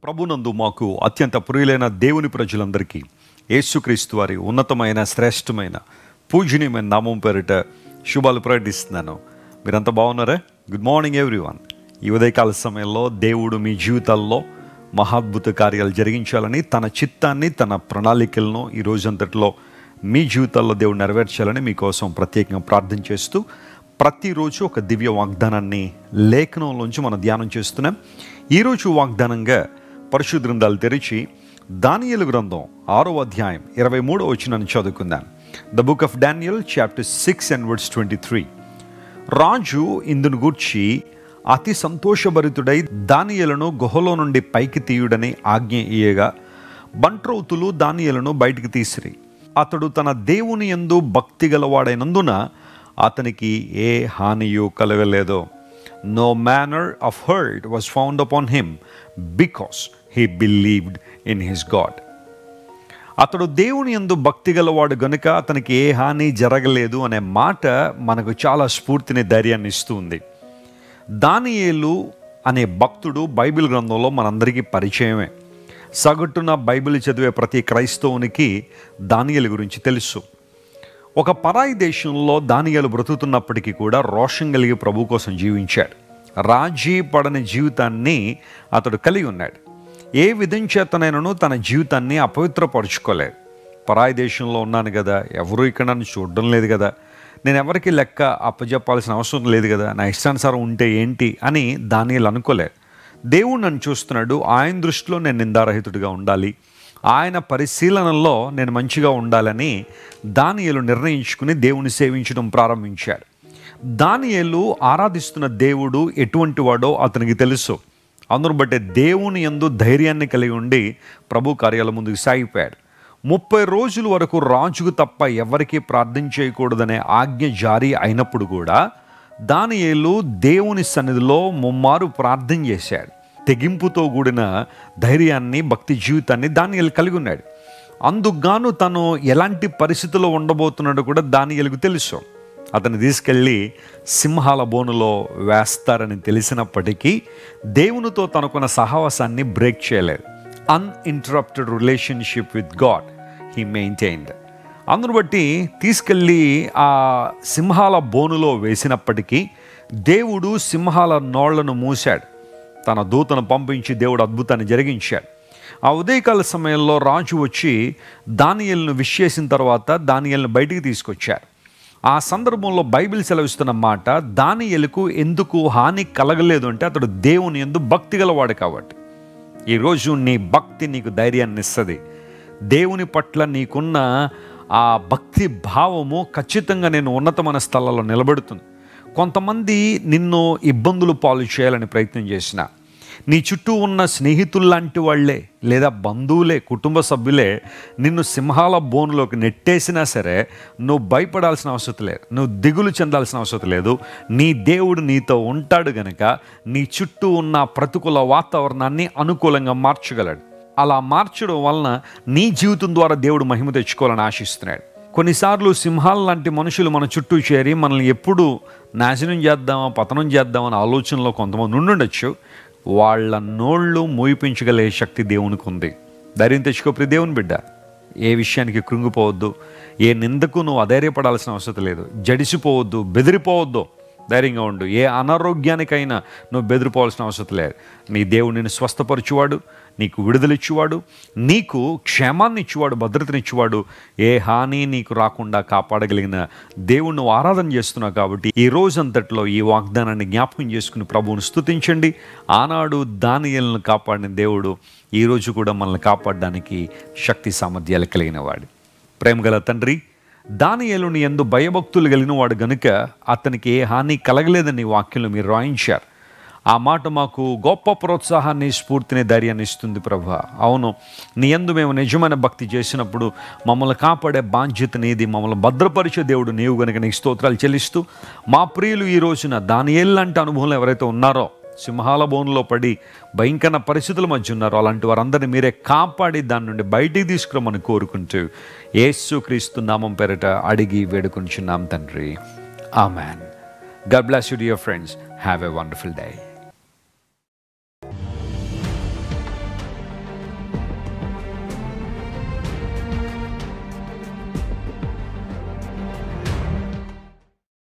ప్రభునందు మాకు అత్యంత ప్రియులైన దేవుని ప్రజలందరికీ యేసుక్రీస్తు వారి ఉన్నతమైన శ్రేష్టమైన పూజనీయమైన నామం పేరిట శుభాలు ప్రకటిస్తున్నాను. మీరంతా బాగున్నారా? Good morning everyone. ఈ ఉదయకాల సమయంలో దేవుడు మీ జీవితాల్లో మహాద్భుత కార్యాలు జరిగించాలని, తన చిత్తాన్ని, తన ప్రణాళికలను ఈ రోజంతట్లో మీ జీవితాల్లో దేవుడు నెరవేర్చాలని మీకోసం ప్రత్యేకంగా ప్రార్థన చేస్తూ ప్రతిరోజు ఒక దివ్య వాగ్దానాన్ని లేఖనంలోంచి మనం ధ్యానం చేస్తున్నాం. ఈరోజు వాగ్దానంగా పరిశుద్ధ గ్రంథాలు తెరిచి దానియేలు గ్రంథం 6వ అధ్యాయం 23వ వచనాన్ని చదువుకుందాం. The book of Daniel chapter 6 and verse 23. రాజు ఇందును గూర్చి అతి సంతోషభరితుడై దానియేలును గుహలో నుండి పైకి తీయుడని ఆజ్ఞ ఇయ్యగా బంట్రౌతులు దానియేలును బయటికి తీసిరి. అతడు తన దేవుని యందు భక్తి గలవాడైనందున అతనికి ఏ హానియు కలగలేదు. No manner of hurt was found upon him because he believed in his God. అతడు దేవుని యందు భక్తి గలవాడు గనుక అతనికి ఏ హాని జరగలేదు అనే మాట మనకు చాలా స్ఫూర్తిని, ధైర్యాన్ని ఇస్తుంది. దానియేలు అనే భక్తుడు బైబిల్ గ్రంథంలో మనందరికీ పరిచయమే. సగటున బైబిల్ చదివే ప్రతి క్రైస్తవునికి దానియేలు గురించి తెలుసు. ఒక పరాయి దేశంలో దానియేలు బ్రతుకుతున్నప్పటికీ కూడా రోషం కలిగి ప్రభు కోసం జీవించాడు. రాజీ పడని జీవితాన్ని అతడు కలిగి ఉన్నాడు. ఏ విధం చేతనైనను తన జీవితాన్ని అపవిత్రపరుచుకోలేదు. పరాయి దేశంలో ఉన్నాను కదా, ఎవరు ఇక్కడ నన్ను చూడడం లేదు కదా, నేను ఎవరికి లెక్క అప్పజెప్పాల్సిన అవసరం లేదు కదా, నా ఇష్టానుసారం ఉంటే ఏంటి అని దానియేలు అనుకోలేదు. దేవుడు నన్ను చూస్తున్నాడు, ఆయన దృష్టిలో నేను నిందారహితుడిగా ఉండాలి, ఆయన పరిశీలనలో నేను మంచిగా ఉండాలని దానియేలు నిర్ణయించుకుని దేవుని సేవించడం ప్రారంభించాడు. దానియేలు ఆరాధిస్తున్న దేవుడు ఎటువంటి వాడో అతనికి తెలుసు. అందును బట్టి దేవుని యందు ధైర్యాన్ని కలిగి ఉండి ప్రభు కార్యాల ముందుకు సాగిపోయాడు. 30 రోజుల వరకు రాజుకు తప్ప ఎవరికీ ప్రార్థన చేయకూడదనే ఆజ్ఞ జారీ అయినప్పుడు కూడా దానియేలు దేవుని సన్నిధిలో ముమ్మారు ప్రార్థన చేశాడు. తెగింపుతో కూడిన ధైర్యాన్ని, భక్తి జీవితాన్ని దానియేలు కలిగి ఉన్నాడు. అందుకుగాను తను ఎలాంటి పరిస్థితుల్లో ఉండబోతున్నాడో కూడా దానియేలుకు తెలుసు. అతను తీసుకెళ్ళి సింహాల బోనులో వేస్తారని తెలిసినప్పటికీ దేవునితో తనకున్న సహవాసాన్ని బ్రేక్ చేయలేదు. Uninterrupted relationship with God he maintained. అందును బట్టి తీసుకెళ్ళి ఆ సింహాల బోనులో వేసినప్పటికీ దేవుడు సింహాల నోళ్లను మూశాడు. తన దూతను పంపించి దేవుడు అద్భుతాన్ని జరిగించాడు. ఆ ఉదయకాల సమయంలో రాజు వచ్చి దానియేలును విష్ చేసిన తర్వాత దానియేలును బయటికి తీసుకొచ్చారు. ఆ సందర్భంలో బైబిల్ సెలవిస్తున్న మాట, దానియేలుకు ఎందుకు హాని కలగలేదు అంటే అతడు దేవుని యందు భక్తి గలవాడు కాబట్టి. ఈరోజు నీ భక్తి నీకు ధైర్యాన్ని ఇస్తుంది. దేవుని పట్ల నీకున్న ఆ భక్తి భావము ఖచ్చితంగా నేను ఉన్నతమైన స్థలాల్లో నిలబెడుతుంది. కొంతమంది నిన్ను ఇబ్బందులు పాలు చేయాలని ప్రయత్నం చేసిన, నీ చుట్టూ ఉన్న స్నేహితుల్లాంటి వాళ్ళే లేదా బంధువులే, కుటుంబ సభ్యులే నిన్ను సింహాల బోనులోకి నెట్టేసినా సరే నువ్వు భయపడాల్సిన అవసరం లేదు, నువ్వు దిగులు చెందాల్సిన అవసరం లేదు. నీ దేవుడు నీతో ఉంటాడు గనక నీ చుట్టూ ఉన్న ప్రతికూల వాతావరణాన్ని అనుకూలంగా మార్చగలడు. అలా మార్చడం వలన నీ జీవితం ద్వారా దేవుడు మహిమ తెచ్చుకోవాలని ఆశిస్తున్నాడు. కొన్నిసార్లు సింహాల లాంటి మనుషులు మన చుట్టూ చేరి మనల్ని ఎప్పుడు నాశనం చేద్దామా, పతనం చేద్దామని ఆలోచనలో కొంతమంది ఉండుండొచ్చు. వాళ్ళ నోళ్ళు మూయిపించగలిగే శక్తి దేవునికి ఉంది. ధైర్యం తెచ్చుకో ప్రియ దేవుని బిడ్డ. ఏ విషయానికి కృంగిపోవద్దు, ఏ నిందకు నువ్వు అధైర్యపడాల్సిన అవసరం లేదు, జడిసిపోవద్దు, బెదిరిపోవద్దు, ధైర్యంగా ఉండు. ఏ అనారోగ్యానికైనా నువ్వు బెదిరిపోవాల్సిన అవసరం లేదు. నీ దేవుడు నిన్ను స్వస్థపరచువాడు, నీకు విడుదలిచ్చువాడు, నీకు క్షేమాన్ని ఇచ్చువాడు, భద్రతనిచ్చువాడు. ఏ హాని నీకు రాకుండా కాపాడగలిగిన దేవుడు నువ్వు ఆరాధన చేస్తున్నావు. కాబట్టి ఈ రోజంతట్లో ఈ వాగ్దానాన్ని జ్ఞాపకం చేసుకుని ప్రభువును స్తుతించండి. ఆనాడు దానియేలును కాపాడిన దేవుడు ఈరోజు కూడా మనల్ని కాపాడడానికి శక్తి సామర్థ్యాలు కలిగిన వాడు. ప్రేమగల తండ్రి, దానియేలుని యందు భయభక్తులు కలిగిన వాడు గనుక అతనికి ఏ హాని కలగలేదని వాక్యంలో మీరు రాయించారు. ఆ మాట మాకు గొప్ప ప్రోత్సాహాన్ని, స్ఫూర్తిని, ధైర్యాన్ని ఇస్తుంది ప్రభువా. అవును, నీ యందు మేము నిజమైన భక్తి చేసినప్పుడు మమ్మల్ని కాపాడే బాధ్యత నీది, మమ్మల్ని భద్రపరిచే దేవుడు నీవు గనుక నీకు స్తోత్రాలు చెల్లిస్తూ, మా ప్రియులు ఈ రోజున దానియేలు లాంటి అనుభవంలో ఎవరైతే ఉన్నారో, సింహాల బోనులో పడి భయంకర పరిస్థితుల మధ్య ఉన్నారో, అలాంటి వారందరినీ మీరే కాపాడి దాని నుండి బయటికి తీసుకురమ్మని కోరుకుంటూ యేసుక్రీస్తు నామం పేరిట అడిగి వేడుకొంచున్నాం తండ్రి. Amen. God bless you, dear friends. Have a wonderful day.